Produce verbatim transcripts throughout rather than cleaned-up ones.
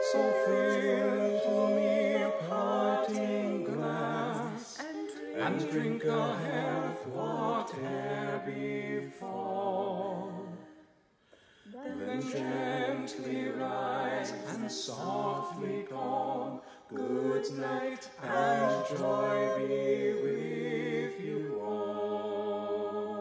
So fill to me a parting glass, and drink a health whate'er befall. Then gently rise and softly call, good night and joy be with you all.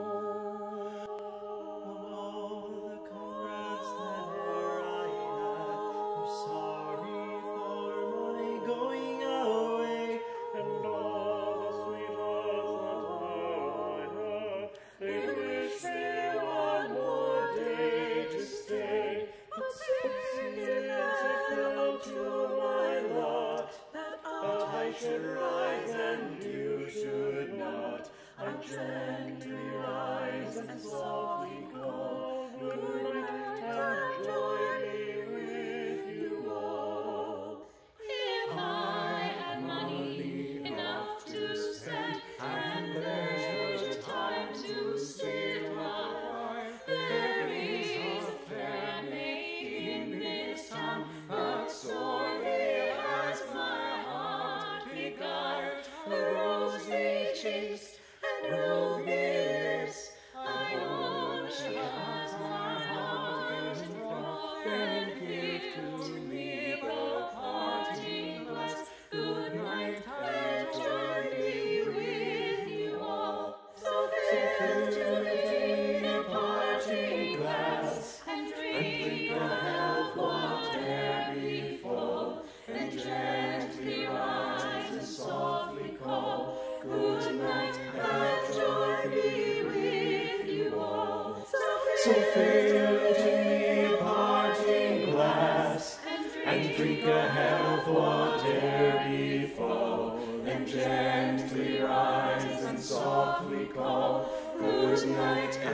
All the comrades that e'er I had, I'm sorry for my going away, and all the sweethearts that I had, they wish me one more day to stay. But since it fell to my lot that I should rise and you should not, I gently rise and softly call, good night and joy be with you all. If I had money enough to spend, and leisure time to sit while, there is a fair maid in this town, but sorely has my heart beguiled. Her rosy cheeks and ruby lips, I own she has my heart in thrall. Then give to me the parting glass, good night and joy be with you all. So fill to me the parting glass, and drink a health whate'er befall. Then gently rise and softly call, good night and joy be with you all. So fill to me a parting glass, and drink a health whate'er befall. Then gently rise and softly call, good night